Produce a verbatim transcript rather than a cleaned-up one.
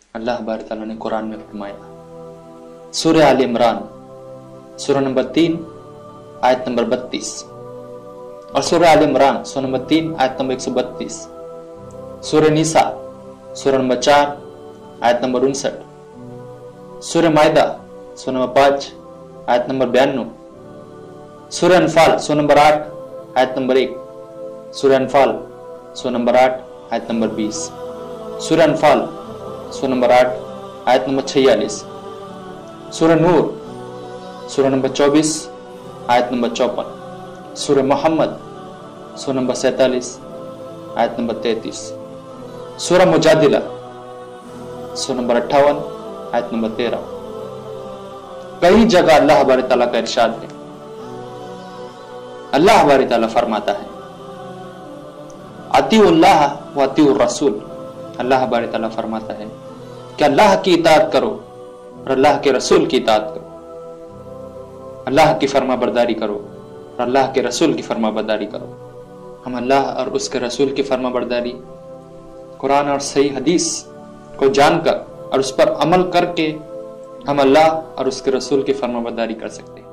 अल्लाह बारी ताला ने कुरान में फरमाया। सूरह आल इमरान सूरह नंबर तीन आयत नंबर बत्तीस और सूरह आल इमरान सूरह नंबर तीन आयत नंबर एक सौ बत्तीस, सूरह निसा सूरह नंबर चार आयत नंबर उनसठ, सूरह मायदा सूरह नंबर पांच आयत नंबर बयानवे, सूरह अनफाल सूरह नंबर आठ आयत नंबर एक, सूरह अनफाल सूरह नंबर आठ आयत नंबर बीस, सूरह अनफाल सूरह नंबर आठ आयत नंबर छियालीस, सूरह नूर सूरह नंबर चौबीस आयत नंबर चौपन, सूरह मोहम्मद सूरह नंबर सैतालीस आयत नंबर तैतीस, सूरह मुजादिला सूरह नंबर अट्ठावन आयत नंबर तेरह। कई जगह अल्लाह बारी ताला का इरशाद है। अल्लाह बारी ताला फरमाता है अतीउल्लाह व अतीउर रसूल। अल्लाह बारी ताला फरमाता है कि अल्लाह की इताअत करो और अल्लाह के रसूल की इताअत करो, अल्लाह की फरमा बरदारी करो और अल्लाह के रसूल की फरमा बरदारी करो। हम अल्लाह और उसके रसूल की फरमा बरदारी कुरान और सही हदीस को जानकर और उस पर अमल करके हम अल्लाह और उसके रसूल की फरमा बरदारी कर सकते हैं।